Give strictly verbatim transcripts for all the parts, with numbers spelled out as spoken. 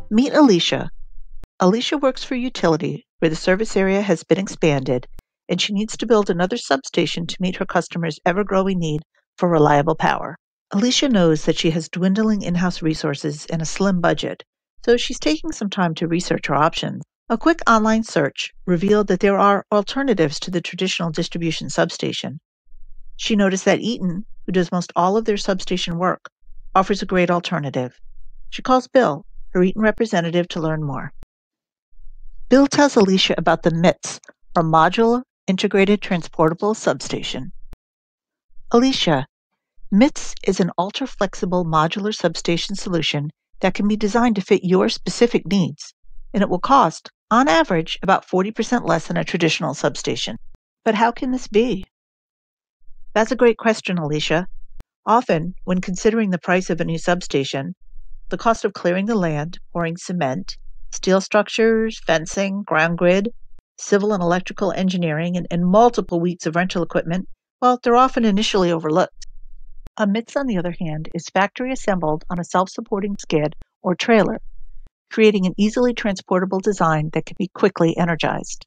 Meet Alicia. Alicia works for a utility where the service area has been expanded, and she needs to build another substation to meet her customers' ever-growing need for reliable power. Alicia knows that she has dwindling in-house resources and a slim budget, so she's taking some time to research her options. A quick online search revealed that there are alternatives to the traditional distribution substation. She noticed that Eaton, who does most all of their substation work, offers a great alternative. She calls Bill, her Eaton representative, to learn more. Bill tells Alicia about the MITS, or Modular Integrated Transportable Substation. Alicia, MITS is an ultra-flexible modular substation solution that can be designed to fit your specific needs, and it will cost, on average, about forty percent less than a traditional substation. But how can this be? That's a great question, Alicia. Often, when considering the price of a new substation, the cost of clearing the land, pouring cement, steel structures, fencing, ground grid, civil and electrical engineering, and, and multiple weeks of rental equipment, well, they're often initially overlooked. A MITS, on the other hand, is factory assembled on a self-supporting skid or trailer, creating an easily transportable design that can be quickly energized.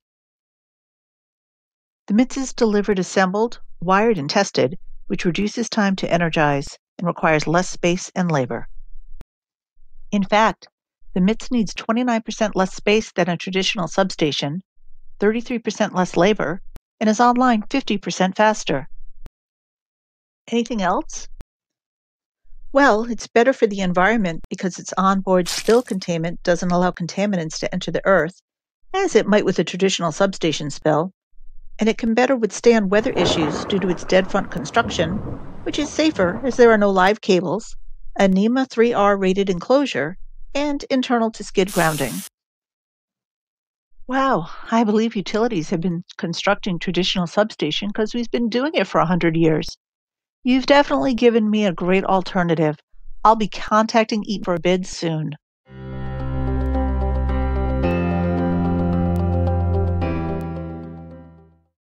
The MITS is delivered assembled, wired, and tested, which reduces time to energize and requires less space and labor. In fact, the MITS needs twenty-nine percent less space than a traditional substation, thirty-three percent less labor, and is online fifty percent faster. Anything else? Well, it's better for the environment because its onboard spill containment doesn't allow contaminants to enter the earth, as it might with a traditional substation spill, and it can better withstand weather issues due to its dead front construction, which is safer as there are no live cables, a NEMA three R rated enclosure, and internal to skid grounding. Wow, I believe utilities have been constructing traditional substation because we've been doing it for a hundred years. You've definitely given me a great alternative. I'll be contacting Eaton for bids soon.